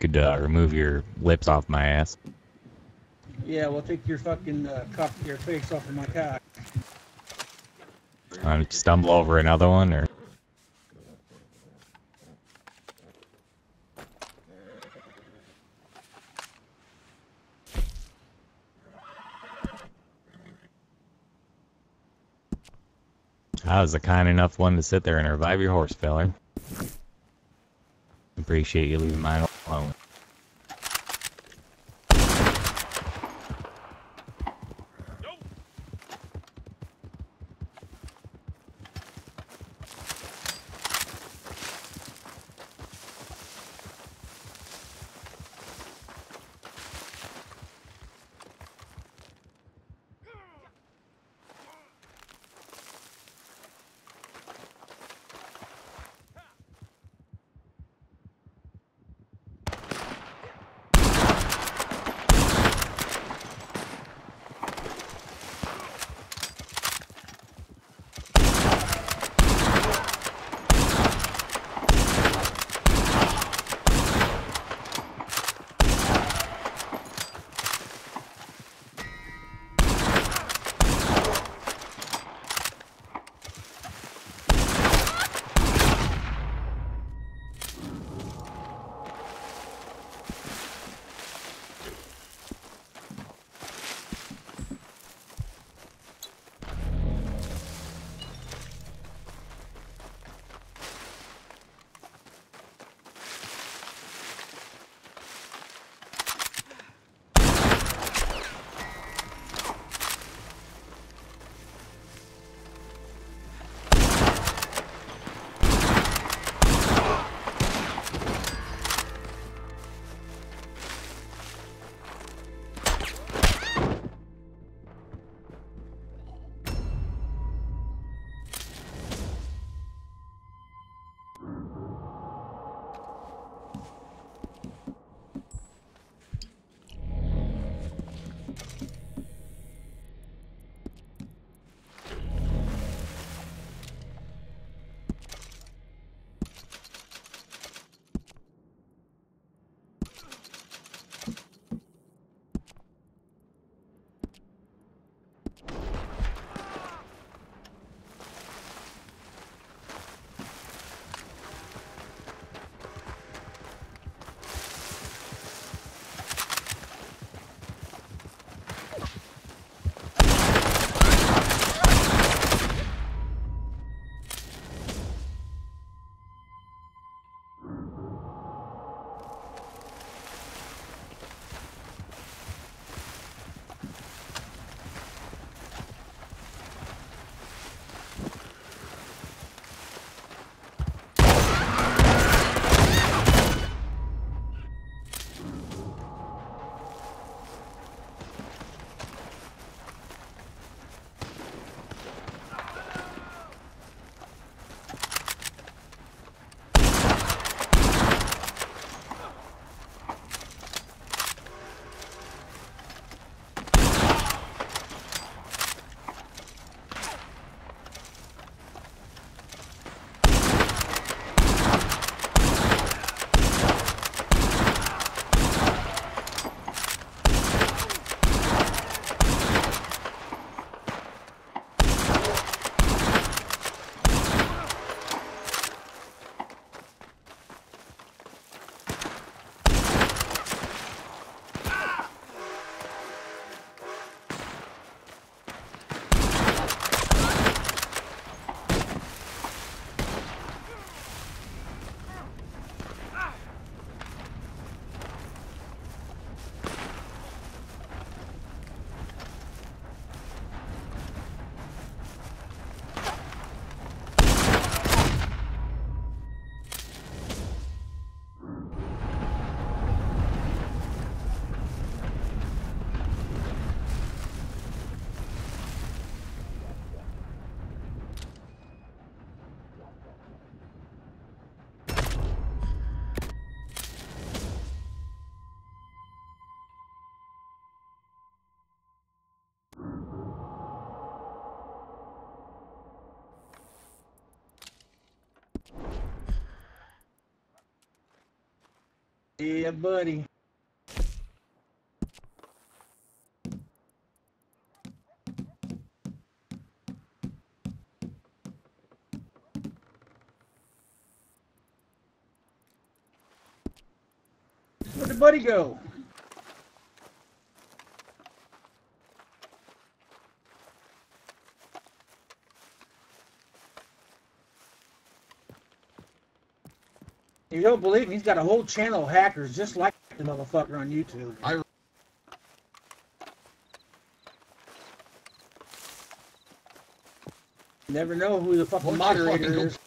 could remove your lips off my ass. Yeah, well, take your fucking your face off of my cock. Stumble over another one, or... I was a kind enough one to sit there and revive your horse, fella. Appreciate you leaving mine alone. Yeah, buddy. Where'd the buddy go? You don't believe me? He's got a whole channel of hackers just like the motherfucker on YouTube. Never know who the fucking moderator is.